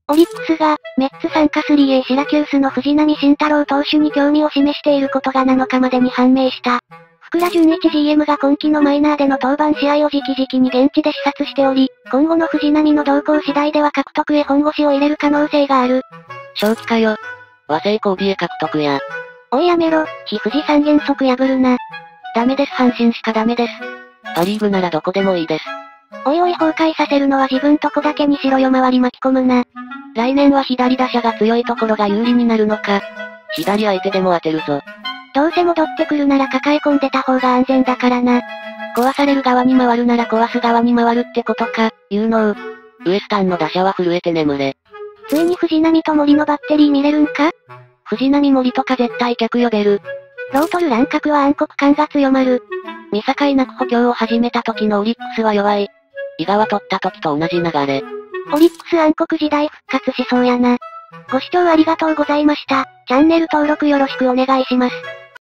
オリックスが、メッツ参加 3A シラキュースの藤浪晋太郎投手に興味を示していることが7日までに判明した。福良純一 GM が今季のマイナーでの登板試合を直々に現地で視察しており、今後の藤浪の動向次第では獲得へ本腰を入れる可能性がある。 正気かよ。和製コービへ獲得や。 おいやめろ、非富士山原則破るな。 ダメです、阪神しかダメです。パリーグならどこでもいいです。 おいおい崩壊させるのは自分とこだけにしろよ、周り巻き込むな。 来年は左打者が強いところが有利になるのか。左相手でも当てるぞ。 どうせ戻ってくるなら抱え込んでた方が安全だからな。 壊される側に回るなら壊す側に回るってことか、有能。ウエスタンの打者は震えて眠れ。 ついに藤浪と森のバッテリー見れるんか？ 藤浪森とか絶対客呼べる。 ロートル乱獲は暗黒感が強まる。 見境なく補強を始めた時のオリックスは弱い。伊賀は取った時と同じ流れ。 オリックス暗黒時代復活しそうやな。ご視聴ありがとうございました。チャンネル登録よろしくお願いします。